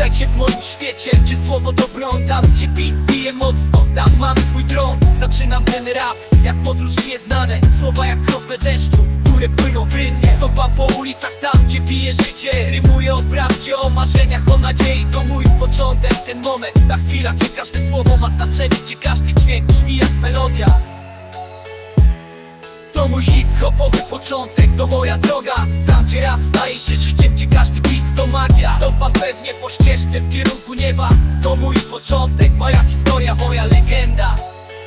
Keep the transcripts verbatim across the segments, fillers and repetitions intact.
Witajcie w moim świecie, gdzie słowo to broń. Tam gdzie beat bije mocno, tam mam swój dron. Zaczynam ten rap, jak podróż nieznane. Słowa jak krople deszczu, które płyną w rynnie. Stopam po ulicach tam, gdzie bije życie. Rymuję o prawdzie, o marzeniach, o nadziei. To mój początek, ten moment, ta chwila, gdzie każde słowo ma znaczenie, gdzie każdy dźwięk brzmi jak melodia. To mój hip-hopowy początek, to moja droga. Tam gdzie rap staje się życiem, gdzie każdy beat to magia. Stopam pewnie po ścieżce w kierunku nieba. To mój początek, moja historia, moja legenda.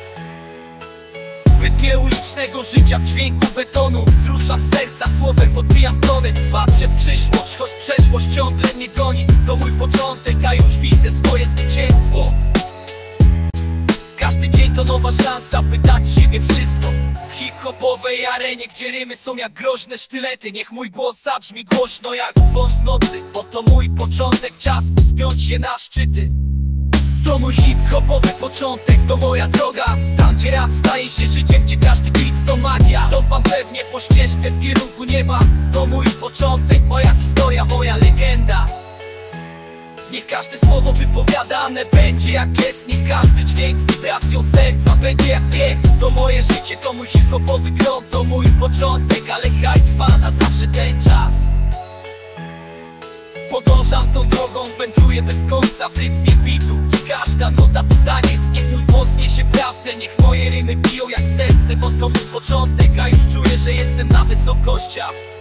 W rytmie ulicznego życia, w dźwięku betonu wzruszam serca, słowem podbijam tony. Patrzę w przyszłość, choć przeszłość ciągle mnie goni. To mój początek, a już widzę swoje zwycięstwo. Każdy dzień to nowa szansa, by dać siebie wszystko. W hip-hopowej arenie, gdzie rymy są jak groźne sztylety. Niech mój głos zabrzmi głośno jak dzwon w nocy. Bo to mój początek, czas wspiąć się na szczyty. To mój hip-hopowy początek, to moja droga. Tam gdzie rap staje się życiem, gdzie każdy beat to magia. Stopam pewnie po ścieżce w kierunku nieba. To mój początek, moja historia, moja legenda. Niech każde słowo wypowiadane będzie jak gest. Niech każdy dźwięk wibracją serca będzie jak bieg. To moje życie, to mój hip-hopowy grom. To mój początek, ale haj trwa na zawsze ten czas. Podążam tą drogą, wędruję bez końca w rytmie bitu. Każda nota to taniec, niech mój głos niesie prawdę. Niech moje rymy biją jak serce, bo to mój początek, a już czuję, że jestem na wysokościach.